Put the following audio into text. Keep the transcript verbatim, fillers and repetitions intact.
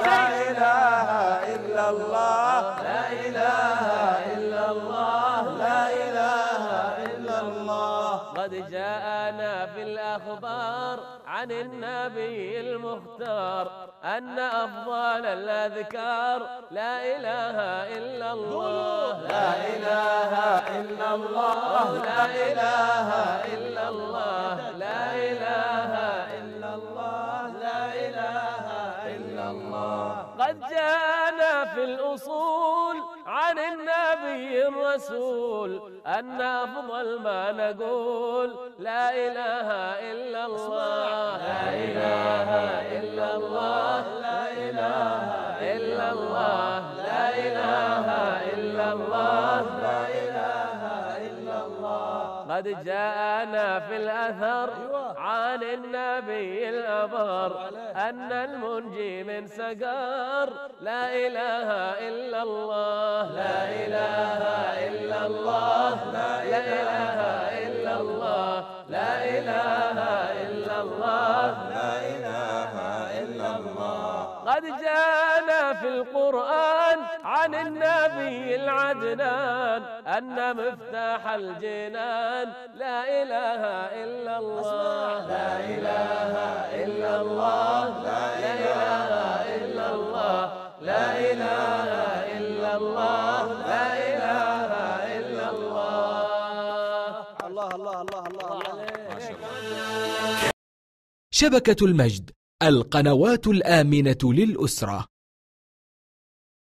لا إله إلا الله لا إله إلا الله لا إله إلا الله. قد جاءنا في الأخبار عن النبي المختار أن أفضل الأذكار لا إله إلا الله لا إله إلا الله لا إله إلا الله لا إله إلا الله لا إله إلا الله. قد جاءنا في الأصول عن النبي الرسول أن أفضل ما نقول لا إله إلا الله لا إله إلا الله لا إله إلا الله لا إله إلا الله لا إله إلا الله. قد جاءنا في الأثر عن النبي الأبر أن المنجي من سقر لا إله إلا الله لا إله إلا الله لا إله إلا الله لا إله إلا الله لا إله إلا الله. قد جاءنا في القرآن عن النبي العدنان أن مفتاح الجنان لا إله إلا الله لا إله إلا الله لا إله إلا الله لا إله إلا الله لا إله إلا الله. الله الله الله الله عليك. شبكة المجد، القنوات الآمنة للأسرة.